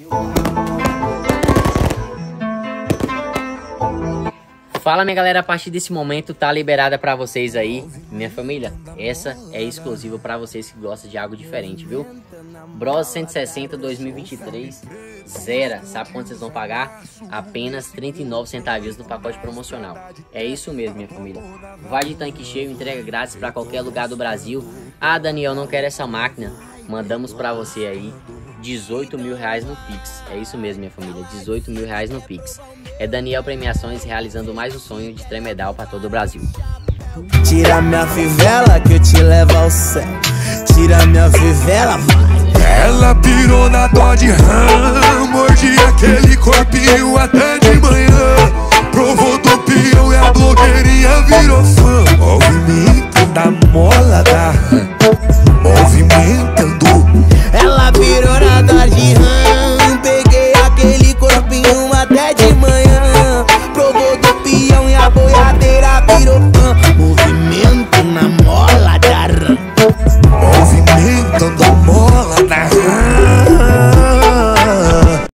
Fala minha galera, a partir desse momento tá liberada pra vocês aí, minha família. Essa é exclusiva pra vocês que gostam de algo diferente, viu? Bros 160 2023, zero. Sabe quanto vocês vão pagar? Apenas 39 centavinhos no pacote promocional. É isso mesmo, minha família. Vai de tanque cheio, entrega grátis pra qualquer lugar do Brasil. Ah, Daniel, não quero essa máquina. Mandamos pra você aí 18 mil reais no Pix. É isso mesmo, minha família, 18 mil reais no Pix. É Daniel Premiações realizando mais um sonho de tremedal pra todo o Brasil. Tira minha fivela que eu te levo ao céu. Tira minha fivela, vai. Ela pirou na Dodge Ram, mordi aquele corpinho até de manhã. Provou do peão e a blogueirinha virou fã. Movimento da mola da Ram, movimentando. Ela pirou na Dodge Ram, peguei aquele corpinho até de manhã. Provou do peão e a boiadeira virou fã. Movimento na mola da Ram, movimentando a mola da Ram.